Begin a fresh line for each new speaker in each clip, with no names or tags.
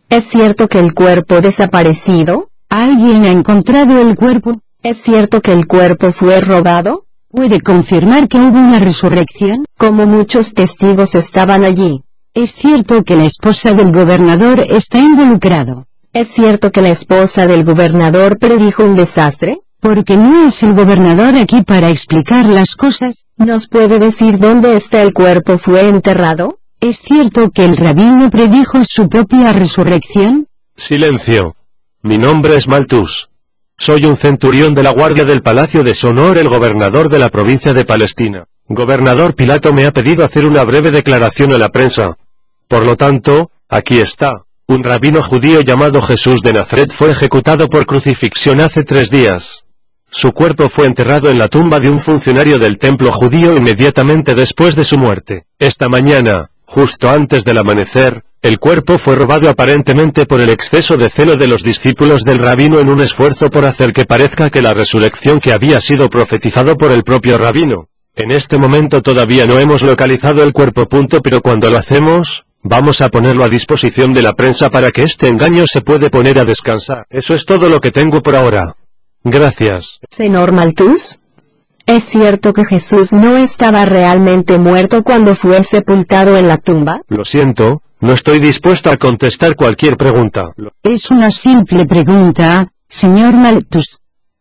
¿Es cierto que el cuerpo desaparecido?
¿Alguien ha encontrado el cuerpo?
¿Es cierto que el cuerpo fue robado?
¿Puede confirmar que hubo una resurrección?
Como muchos testigos estaban allí.
¿Es cierto que la esposa del gobernador está involucrado?
¿Es cierto que la esposa del gobernador predijo un desastre?
Porque no es el gobernador aquí para explicar las cosas.
¿Nos puede decir dónde está el cuerpo fue enterrado?
¿Es cierto que el rabino predijo su propia resurrección?
Silencio. Mi nombre es Maltus. Soy un centurión de la guardia del Palacio de Sonor, el gobernador de la provincia de Palestina. Gobernador Pilato me ha pedido hacer una breve declaración a la prensa. Por lo tanto, aquí está. Un rabino judío llamado Jesús de Nazaret fue ejecutado por crucifixión hace 3 días. Su cuerpo fue enterrado en la tumba de un funcionario del templo judío inmediatamente después de su muerte. Esta mañana, justo antes del amanecer, el cuerpo fue robado aparentemente por el exceso de celo de los discípulos del rabino en un esfuerzo por hacer que parezca que la resurrección que había sido profetizado por el propio rabino. En este momento todavía no hemos localizado el cuerpo. Pero cuando lo hacemos, vamos a ponerlo a disposición de la prensa para que este engaño se puede poner a descansar. Eso es todo lo que tengo por ahora. Gracias.
Señor Maltus, ¿es cierto que Jesús no estaba realmente muerto cuando fue sepultado en la tumba?
Lo siento, no estoy dispuesto a contestar cualquier pregunta.
Es una simple pregunta, señor Maltus.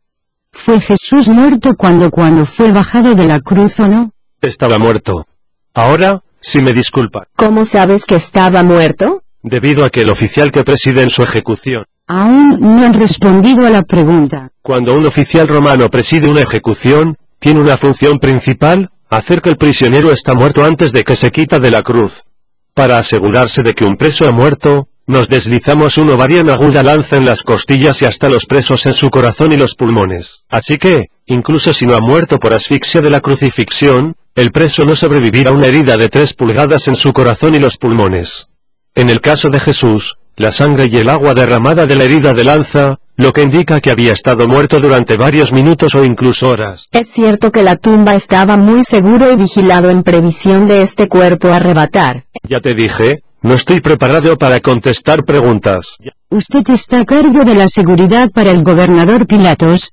¿Fue Jesús muerto cuando fue bajado de la cruz o no?
Estaba muerto. Ahora, si me disculpa.
¿Cómo sabes que estaba muerto?
Debido a que el oficial que preside en su ejecución.
Aún no han respondido a la pregunta.
Cuando un oficial romano preside una ejecución, tiene una función principal, hacer que el prisionero está muerto antes de que se quita de la cruz. Para asegurarse de que un preso ha muerto, nos deslizamos una variana aguda lanza en las costillas y hasta los presos en su corazón y los pulmones. Así que, incluso si no ha muerto por asfixia de la crucifixión, el preso no sobrevivirá a una herida de 3 pulgadas en su corazón y los pulmones. En el caso de Jesús, la sangre y el agua derramada de la herida de lanza, lo que indica que había estado muerto durante varios minutos o incluso horas.
¿Es cierto que la tumba estaba muy seguro y vigilado en previsión de este cuerpo arrebatar?
Ya te dije, no estoy preparado para contestar preguntas.
Usted está a cargo de la seguridad para el gobernador Pilatos.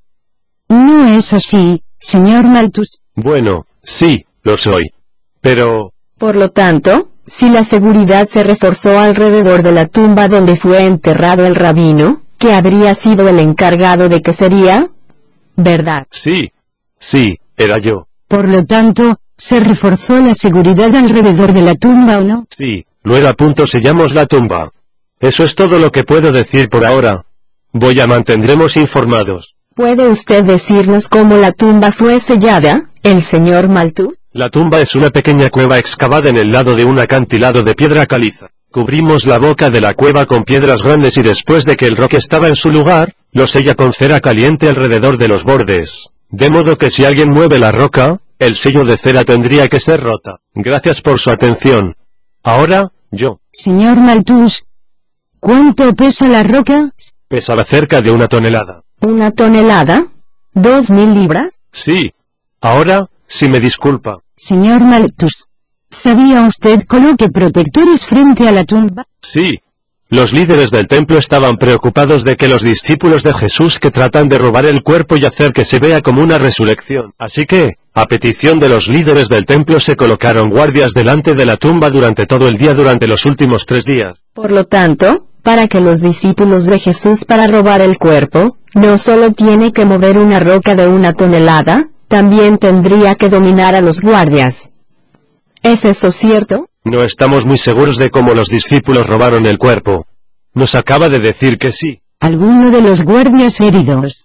¿No es así, señor Maltus?
Bueno, sí, lo soy. Pero...
Por lo tanto, si la seguridad se reforzó alrededor de la tumba donde fue enterrado el rabino, ¿qué habría sido el encargado de que sería? ¿Verdad?
Sí, era yo.
Por lo tanto, ¿se reforzó la seguridad alrededor de la tumba o no?
Sí, lo era. Sellamos la tumba. Eso es todo lo que puedo decir por ahora. Mantendremos informados.
¿Puede usted decirnos cómo la tumba fue sellada, el señor Maltus?
La tumba es una pequeña cueva excavada en el lado de un acantilado de piedra caliza. Cubrimos la boca de la cueva con piedras grandes y después de que el roque estaba en su lugar, lo sella con cera caliente alrededor de los bordes. De modo que si alguien mueve la roca, el sello de cera tendría que ser rota. Gracias por su atención. Ahora, yo.
Señor Maltus, ¿cuánto pesa la roca?
Pesaba cerca de 1 tonelada.
¿1 tonelada? ¿2.000 libras?
Sí. Ahora, si me disculpa.
Señor Maltus, ¿sabía usted coloque protectores frente a la tumba?
Sí. Los líderes del templo estaban preocupados de que los discípulos de Jesús que tratan de robar el cuerpo y hacer que se vea como una resurrección. Así que, a petición de los líderes del templo se colocaron guardias delante de la tumba durante todo el día durante los últimos 3 días.
Por lo tanto, para que los discípulos de Jesús para robar el cuerpo, no solo tiene que mover una roca de 1 tonelada, también tendría que dominar a los guardias. ¿Es eso cierto?
No estamos muy seguros de cómo los discípulos robaron el cuerpo. Nos acaba de decir que sí.
¿Alguno de los guardias heridos?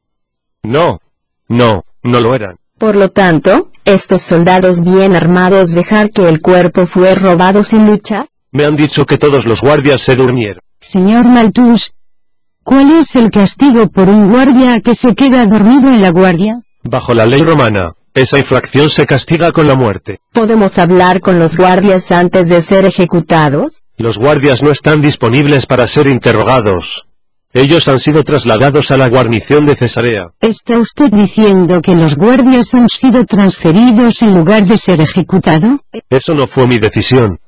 No lo eran.
Por lo tanto, estos soldados bien armados dejar que el cuerpo fue robado sin luchar.
Me han dicho que todos los guardias se durmieron.
Señor Maltus, ¿cuál es el castigo por un guardia que se queda dormido en la guardia?
Bajo la ley romana, esa infracción se castiga con la muerte.
¿Podemos hablar con los guardias antes de ser ejecutados?
Los guardias no están disponibles para ser interrogados. Ellos han sido trasladados a la guarnición de Cesarea.
¿Está usted diciendo que los guardias han sido transferidos en lugar de ser ejecutado?
Eso no fue mi decisión.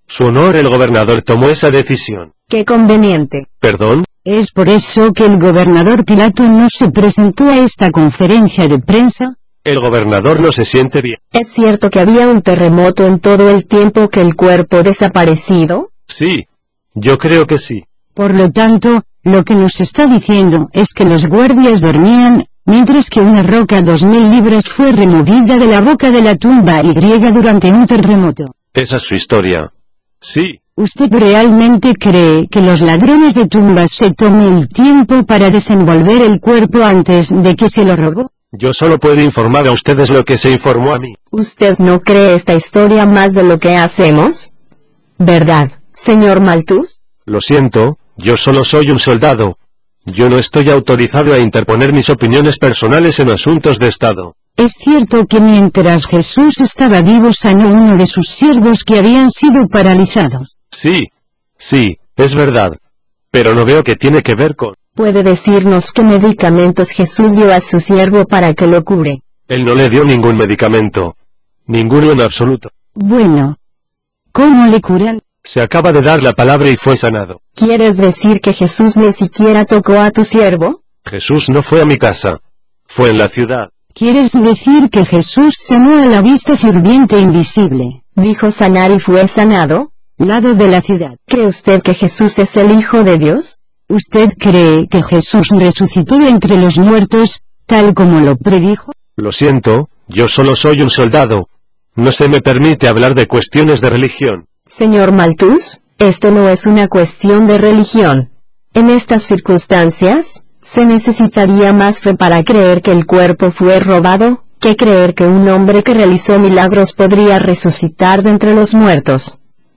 Su honor el gobernador tomó esa decisión.
Qué conveniente.
¿Perdón?
¿Es por eso que el gobernador Pilato no se presentó a esta conferencia de prensa?
El gobernador no se siente bien.
¿Es cierto que había un terremoto en todo el tiempo que el cuerpo desaparecido?
Sí. Yo creo que sí.
Por lo tanto, lo que nos está diciendo es que los guardias dormían, mientras que una roca 2000 libras fue removida de la boca de la tumba Y durante un terremoto.
Esa es su historia. Sí.
¿Usted realmente cree que los ladrones de tumbas se tomen el tiempo para desenvolver el cuerpo antes de que se lo robó?
Yo solo puedo informar a ustedes lo que se informó a mí.
¿Usted no cree esta historia más de lo que hacemos? ¿Verdad, señor Malthus?
Lo siento, yo solo soy un soldado. Yo no estoy autorizado a interponer mis opiniones personales en asuntos de Estado.
Es cierto que mientras Jesús estaba vivo sanó uno de sus siervos que habían sido paralizados.
Sí. Sí, es verdad. Pero no veo que tiene que ver con...
¿Puede decirnos qué medicamentos Jesús dio a su siervo para que lo cure?
Él no le dio ningún medicamento. Ninguno en absoluto.
Bueno. ¿Cómo le curan?
Se acaba de dar la palabra y fue sanado.
¿Quieres decir que Jesús ni siquiera tocó a tu siervo?
Jesús no fue a mi casa. Fue en la ciudad.
¿Quieres decir que Jesús sanó a la vista sirviente invisible?
Dijo sanar y fue sanado.
Lado de la ciudad.
¿Cree usted que Jesús es el Hijo de Dios?
¿Usted cree que Jesús resucitó de entre los muertos, tal como lo predijo?
Lo siento, yo solo soy un soldado. No se me permite hablar de cuestiones de religión.
Señor Malthus, esto no es una cuestión de religión. En estas circunstancias, se necesitaría más fe para creer que el cuerpo fue robado, que creer que un hombre que realizó milagros podría resucitar de entre los muertos.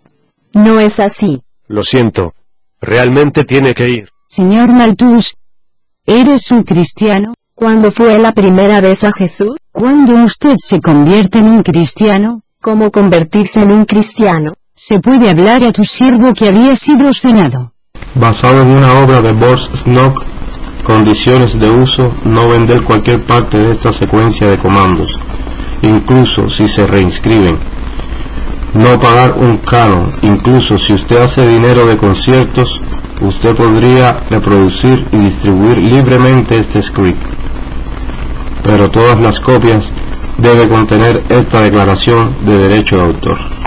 No es así.
Lo siento. Realmente tiene que ir.
Señor Malthus, ¿eres un cristiano?
¿Cuándo fue la primera vez a Jesús?
¿Cuándo usted se convierte en un cristiano?
¿Cómo convertirse en un cristiano?
¿Se puede hablar a tu siervo que había sido sanado?
Basado en una obra de Boris Snook, condiciones de uso, no vender cualquier parte de esta secuencia de comandos, incluso si se reinscriben. No pagar un canon, incluso si usted hace dinero de conciertos, usted podría reproducir y distribuir libremente este script. Pero todas las copias deben contener esta declaración de derecho de autor.